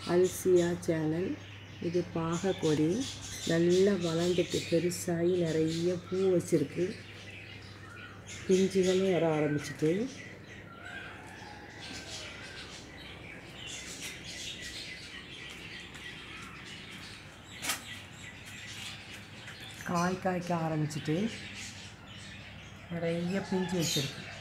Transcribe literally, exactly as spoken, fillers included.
அல்சியா channel. இது பாகக்கொடி நல்லா வளர்ந்துட்டு பெருசாகி நிறைய பூ வச்சுருக்கு. பிஞ்சுகளும் வர ஆரம்பிச்சிட்டு காய் காய்க்க ஆரம்பிச்சிட்டு நிறைய பிஞ்சு வச்சுருக்கு.